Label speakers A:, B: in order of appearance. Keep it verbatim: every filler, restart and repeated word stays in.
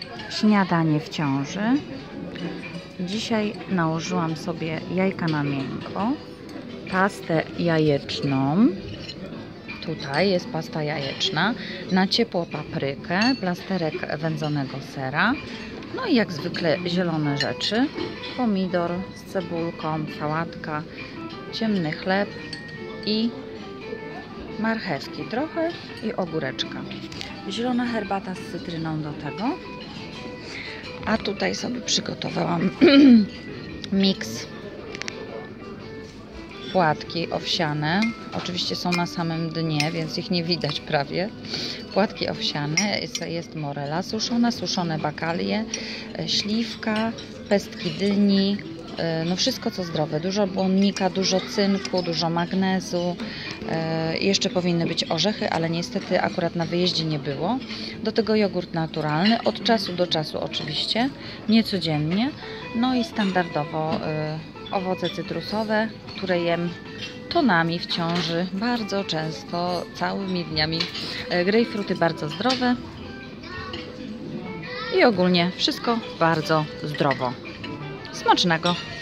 A: Śniadanie w ciąży. Dzisiaj nałożyłam sobie jajka na miękko, pastę jajeczną. Tutaj jest pasta jajeczna, na ciepło paprykę, plasterek wędzonego sera, no i jak zwykle zielone rzeczy, pomidor z cebulką, sałatka, ciemny chleb i marchewki trochę i ogóreczka. Zielona herbata z cytryną do tego. A tutaj sobie przygotowałam miks płatki owsiane. Oczywiście są na samym dnie, więc ich nie widać prawie. Płatki owsiane, jest, jest morela suszona, suszone bakalie, śliwka, pestki dyni, no wszystko co zdrowe. Dużo błonnika, dużo cynku, dużo magnezu. Jeszcze powinny być orzechy, ale niestety akurat na wyjeździe nie było. Do tego jogurt naturalny, od czasu do czasu oczywiście, nie codziennie. No i standardowo owoce cytrusowe, które jem tonami w ciąży, bardzo często, całymi dniami. Grejpfruty bardzo zdrowe i ogólnie wszystko bardzo zdrowo. Smacznego!